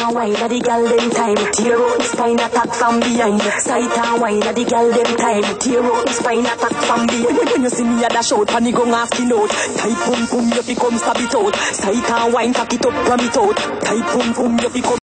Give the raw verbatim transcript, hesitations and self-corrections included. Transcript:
and wine at the girl them time. Tear out the spine, attack from behind. Sight and wine at the girl them time. Tear out the spine, attack from behind. When you see me at the show, panic gon' ask you out. Tight pum pum, you fi come stab it out. Sight and wine, cock it up, ram it out. Tight pum pum, you fi come.